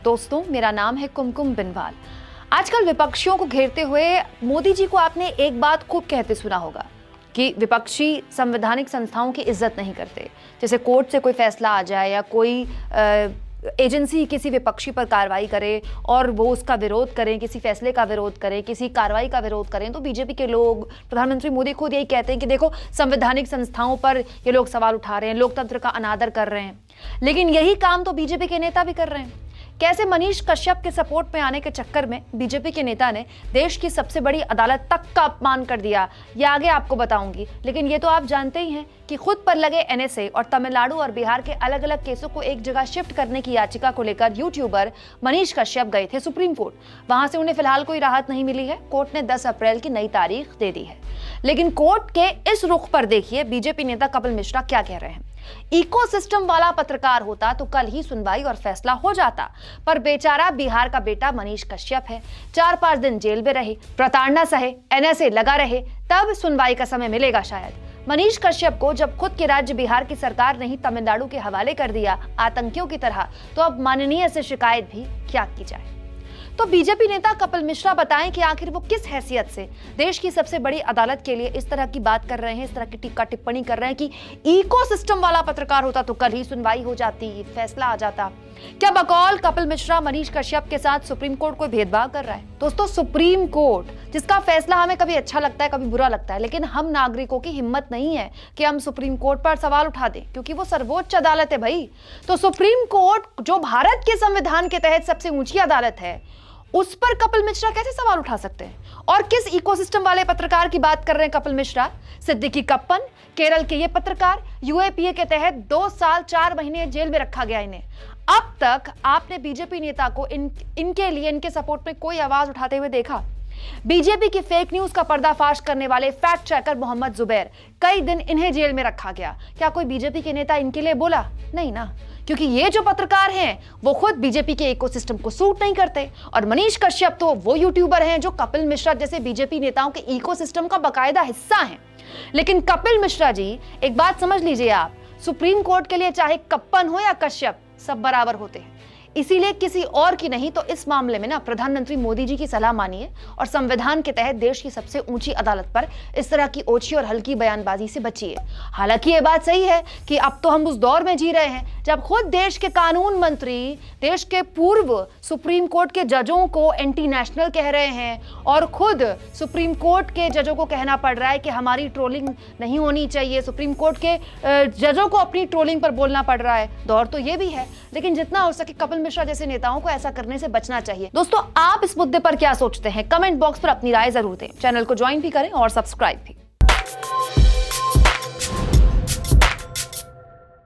दोस्तों, मेरा नाम है कुमकुम बिनवाल। आजकल विपक्षियों को घेरते हुए मोदी जी को आपने एक बात खूब कहते सुना होगा कि विपक्षी संवैधानिक संस्थाओं की इज्जत नहीं करते। जैसे कोर्ट से कोई फैसला आ जाए या कोई एजेंसी किसी विपक्षी पर कार्रवाई करे और वो उसका विरोध करें, किसी फैसले का विरोध करें, किसी कार्रवाई का विरोध करें, तो बीजेपी के लोग, प्रधानमंत्री मोदी खुद यही कहते हैं कि देखो संवैधानिक संस्थाओं पर ये लोग सवाल उठा रहे हैं, लोकतंत्र का अनादर कर रहे हैं। लेकिन यही काम तो बीजेपी के नेता भी कर रहे हैं। कैसे मनीष कश्यप के सपोर्ट में आने के चक्कर में बीजेपी के नेता ने देश की सबसे बड़ी अदालत तक का अपमान कर दिया, ये आगे आपको बताऊंगी। लेकिन ये तो आप जानते ही हैं कि खुद पर लगे एनएसए और तमिलनाडु और बिहार के अलग अलग केसों को एक जगह शिफ्ट करने की याचिका को लेकर यूट्यूबर मनीष कश्यप गए थे सुप्रीम कोर्ट। वहां से उन्हें फिलहाल कोई राहत नहीं मिली है। कोर्ट ने 10 अप्रैल की नई तारीख दे दी है। लेकिन कोर्ट के इस रुख पर देखिए बीजेपी नेता कपिल मिश्रा क्या कह रहे हैं। इकोसिस्टम वाला पत्रकार होता तो कल ही सुनवाई और फैसला हो जाता, पर बेचारा बिहार का बेटा मनीष कश्यप है। 4-5 दिन जेल में रहे, प्रताड़ना सहे, एनएसए लगा रहे, तब सुनवाई का समय मिलेगा शायद। मनीष कश्यप को जब खुद के राज्य बिहार की सरकार ने ही तमिलनाडु के हवाले कर दिया आतंकियों की तरह, तो अब माननीय से शिकायत भी क्या की जाए। तो बीजेपी नेता कपिल मिश्रा बताएं कि आखिर वो किस हैसियत से देश की सबसे बड़ी अदालत के लिए इस तरह की बात कर रहे हैं, इस तरह की टीका टिप्पणी कर रहे हैं कि इकोसिस्टम वाला पत्रकार होता तो कल ही सुनवाई हो जाती, फैसला आ जाता। क्या बकौल कपिल मिश्रा मनीष कश्यप के साथ सुप्रीम कोर्ट कोई भेदभाव कर रहा है? दोस्तों, सुप्रीम कोर्ट जिसका फैसला हमें कभी अच्छा लगता है, कभी बुरा लगता है, लेकिन हम नागरिकों की हिम्मत नहीं है कि हम सुप्रीम कोर्ट पर सवाल उठा दें, क्योंकि वो सर्वोच्च अदालत है भाई। तो सुप्रीम कोर्ट जो भारत के संविधान के तहत सबसे ऊंची अदालत है, उस पर कपिल मिश्रा कैसे सवाल उठा सकते हैं? और किस इकोसिस्टम वाले पत्रकार की बात कर रहे हैं कपिल मिश्रा? सिद्दीकी कप्पन, केरल के ये पत्रकार, यूएपीए के तहत 2 साल 4 महीने जेल में रखा गया इन्हें। अब तक आपने बीजेपी नेता को इनके लिए, इनके सपोर्ट में कोई आवाज उठाते हुए देखा? बीजेपी की फेक न्यूज का पर्दाफाश करने वाले फैक्ट चेकर मोहम्मद जुबैर, कई दिन इन्हें जेल में रखा गया। क्या कोई बीजेपी के नेता इनके लिए बोला? नहीं ना, क्योंकि ये जो पत्रकार हैं वो खुद बीजेपी के इकोसिस्टम को सूट नहीं करते। और मनीष कश्यप तो वो यूट्यूबर हैं जो कपिल मिश्रा जैसे बीजेपी नेताओं के इकोसिस्टम का बाकायदा हिस्सा हैं। लेकिन कपिल मिश्रा जी, एक बात समझ लीजिए आप, सुप्रीम कोर्ट के लिए चाहे कप्पन हो या कश्यप, सब बराबर होते हैं। इसीलिए किसी और की नहीं तो इस मामले में ना प्रधानमंत्री मोदी जी की सलाह मानिए और संविधान के तहत देश की सबसे ऊंची अदालत पर इस तरह की ओछी और हल्की बयानबाजी से बचिए। हालांकि ये बात सही है कि अब तो हम उस दौर में जी रहे हैं जब खुद देश के कानून मंत्री देश के पूर्व सुप्रीम कोर्ट के जजों को एंटी नेशनल कह रहे हैं और खुद सुप्रीम कोर्ट के जजों को कहना पड़ रहा है कि हमारी ट्रोलिंग नहीं होनी चाहिए। सुप्रीम कोर्ट के जजों को अपनी ट्रोलिंग पर बोलना पड़ रहा है। दौर तो ये भी है, लेकिन जितना हो सके कपिल मिश्रा जैसे नेताओं को ऐसा करने से बचना चाहिए। दोस्तों, आप इस मुद्दे पर क्या सोचते हैं? कमेंट बॉक्स पर अपनी राय जरूर दें। चैनल को ज्वाइन भी करें और सब्सक्राइब भी।